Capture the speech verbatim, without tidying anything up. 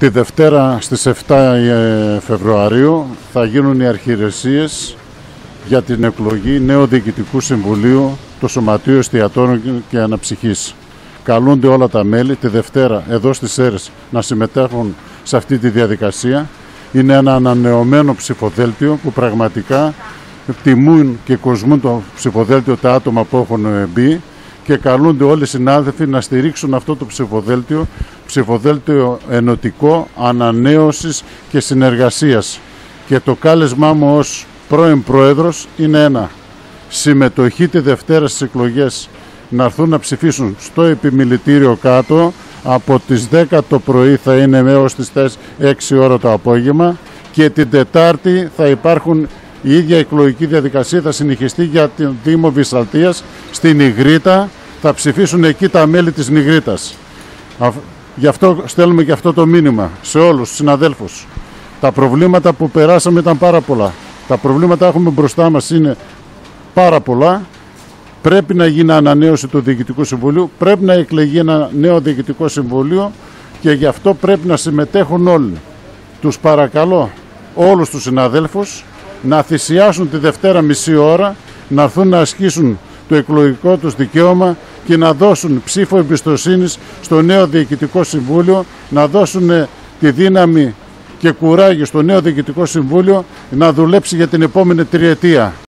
Τη Δευτέρα στις επτά Φεβρουαρίου θα γίνουν οι αρχιερεσίες για την εκλογή νέου Διοικητικού Συμβουλίου του Σωματείου Εστιατόρων και Αναψυχής. Καλούνται όλα τα μέλη τη Δευτέρα εδώ στις Σέρρες να συμμετέχουν σε αυτή τη διαδικασία. Είναι ένα ανανεωμένο ψηφοδέλτιο που πραγματικά τιμούν και κοσμούν το ψηφοδέλτιο τα άτομα που έχουν μπει και καλούνται όλοι οι συνάδελφοι να στηρίξουν αυτό το ψηφοδέλτιο, ψηφοδέλτιο ενωτικό, ανανέωσης και συνεργασίας. Και το κάλεσμά μου ως πρώην πρόεδρος είναι ένα: συμμετοχή τη Δευτέρα στις εκλογές, να έρθουν να ψηφίσουν στο επιμιλητήριο κάτω. Από τις δέκα το πρωί θα είναι έως τις έξι ώρα το απόγευμα, και την Τετάρτη θα υπάρχουν η ίδια εκλογική διαδικασία, θα συνεχιστεί για την Δήμο Βυσσαλτίας στην Ιγρήτα. Θα ψηφίσουν εκεί τα μέλη της Ιγρήτας. Γι' αυτό στέλνουμε και αυτό το μήνυμα σε όλους τους συναδέλφους. Τα προβλήματα που περάσαμε ήταν πάρα πολλά. Τα προβλήματα έχουμε μπροστά μας είναι πάρα πολλά. Πρέπει να γίνει ανανέωση του Διοικητικού Συμβουλίου, πρέπει να εκλεγεί ένα νέο Διοικητικό Συμβούλιο και γι' αυτό πρέπει να συμμετέχουν όλοι. Τους παρακαλώ όλους τους συναδέλφους να θυσιάσουν τη Δευτέρα μισή ώρα, να έρθουν να ασκήσουν το εκλογικό τους δικαίωμα και να δώσουν ψήφο εμπιστοσύνης στο νέο Διοικητικό Συμβούλιο, να δώσουν τη δύναμη και κουράγιο στο νέο Διοικητικό Συμβούλιο να δουλέψει για την επόμενη τριετία.